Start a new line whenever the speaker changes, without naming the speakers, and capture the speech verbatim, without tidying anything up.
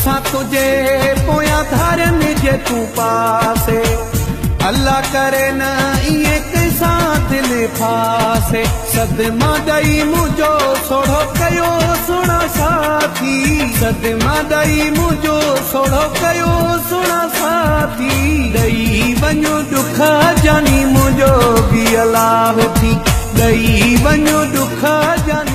असां तुझे पोयां धारनि जे तूं पासे अल्लाह करे न इए कंहिंसां दिलि फासे सदमा ॾेई मुंहिंजो सोढ़ो कयो सुहिणा साथी सदमा ॾेई मुंहिंजो सोढ़ो कयो सुहिणा साथी ॾेई वञो ॾुख जानी मुंहिंजो बि अलाह थी ॾेई वञो ॾुख जानी